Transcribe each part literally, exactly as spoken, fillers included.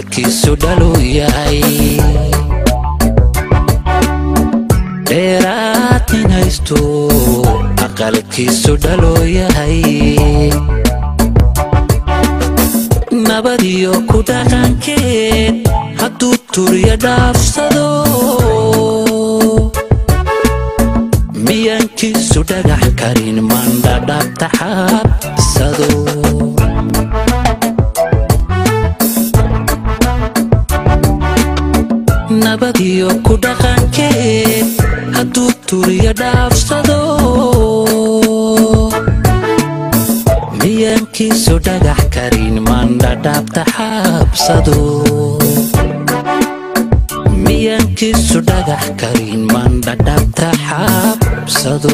kiisu dhalo yahay dheeraatin haysto aqal kiisu dhalo yahay nabadiyo ku dhaqankeed hadduu turiya dhaafsado miyankiisu dhagax karin mandhadhabta xabsado nabadiyo ku dhaqankeed hadduu turiya dhaafsado miyankiisu dhagax karin mandhadhabta xabsado miyankiisu dhagax karin mandhadhabta xabsado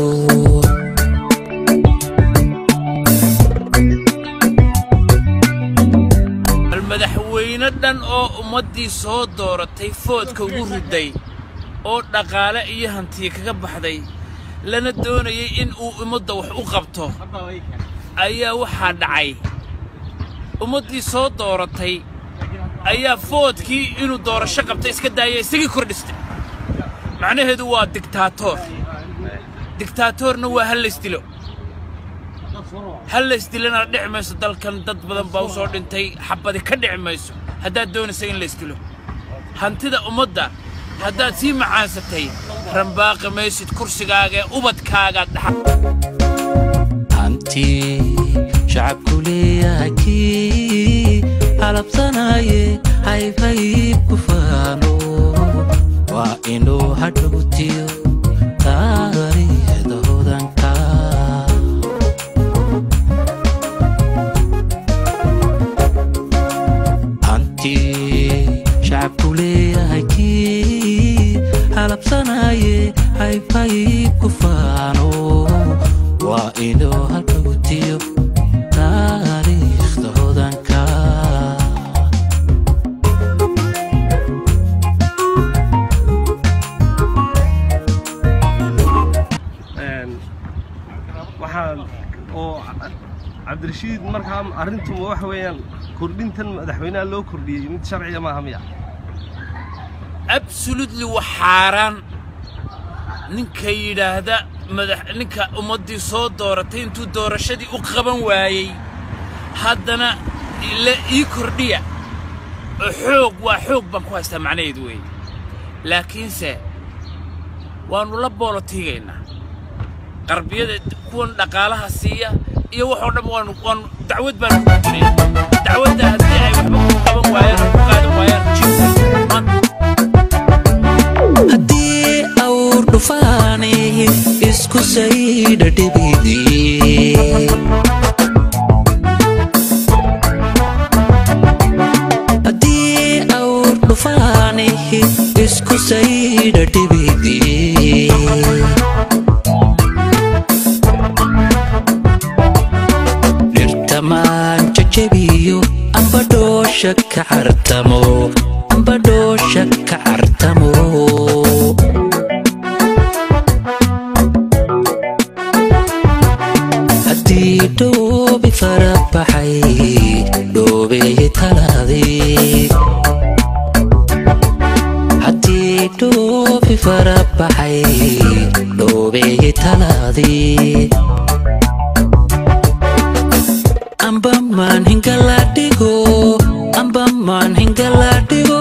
madaxweyne dhan oo ummadii soo dooratay foodka ugu riday oo dhaqaale iyo hanti kaga baxday lana doonayay in uu ummadda wax u qabto ayaa waxa dhacay ummadii soo dooratay ayaa foodkii inuu doorasho qabtay iska daayay isagii kordhistay macnaheedu waa dictator dictatorna waa hal istilo هل استلنا دعمس دالكن دد بدن باو soo dhintay xabadi ka dhicmayso hadaa doonaysa in la istilo hantida umada hadaa si macaasatay ranbaaqa meeshid kursigaaga ubadkaaga dhax hanti shacabku leeyahay alabsanaye hayfay ku faano waa inuu hadhowtiyo taariikhda hodanka shacabku leeyahay alabsanaye hayfay ku faano waa inuu hadhowtiyo taariikhda hodanka waxaan oo Cabdirashiid markaan arintu wax weeyaan kordhintan madaxweynaha loo kordhiyay mid sharci ma aha miya absolutely waxaaran ninka yiraahda madax ninka ummadii soo dooratay intuu doorashadii u qaban waayay haddana ila ii kordhiya xoog waa xoog baan ku haystaa macnaheedu weey laakiin se waanu la boolotigeynaa qarbiyada kuwan dhaqaalaha siiya iyo waxa dhan waan waan dacwad baan ku jiray dacwadda hadii ay waxba ku qaban waayaan ku qaadan waayaan hadii awr dhufaane isku sayda dhibidi hadii awr dhufaane isku sayda dhibidi man jajabiyo amba doosha ka cartamo amba doosha ka cartamo haddii dhoobi farabaxay dhoobeeye talaadii haddii dhoobi farabaxay dhoobeeye talaadii amba man hingala digo amba man hingala digo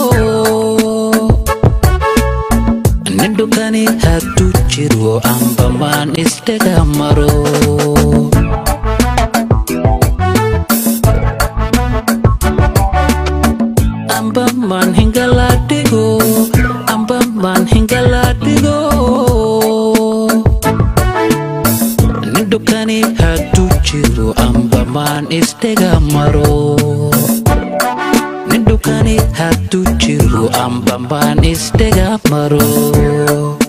nindukani hadu jiro amba man istega maro amba man hingala digo amba man hingala digo nindukani hadu jiro amba man istega maro nindukani hadu jiro amba man istega maro